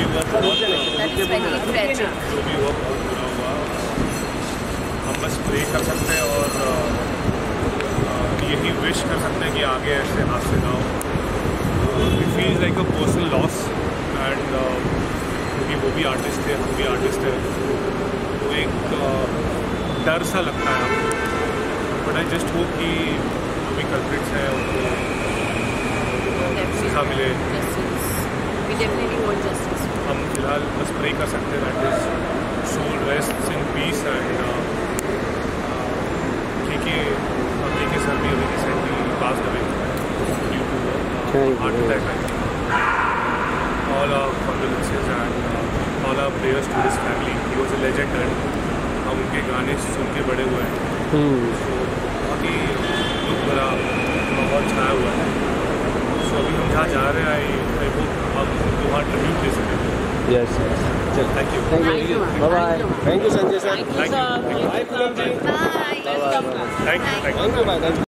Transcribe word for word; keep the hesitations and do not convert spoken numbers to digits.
भी हुआ बहुत जो भी हुआ बहुत बुरा हुआ। हम बस प्रे कर सकते हैं और यही विश कर सकते हैं कि आगे ऐसे हादसे ना हो। It feels like a personal loss and क्योंकि वो भी आर्टिस्ट थे, हम भी आर्टिस्ट हैं, तो एक uh, डर सा लगता है। बट आई जस्ट होप कि जो भी कल्प्रिट्स हैं उनको सजा मिले। हम फिलहाल बस प्रे कर सकते हैं that is soul rest in peace and KK KK sir भी अभी recently pass away due to heart attack. All our condolences and all our prayers to his family. He was a legend and हम उनके गाने सुन के बड़े हुए हैं, तो बहुत ही दुख भरा माहौल छाया हुआ है। सो अभी हम जहाँ जा रहे हैं आई आई होप हम उनको वहाँ ट्रिब्यूट दे सकें। यस यस, चल thank you thank you, bye bye. Thank you Sanjay sir, thank you bye Poonam ji, Bye. Bye bye, thank you thank you, bye.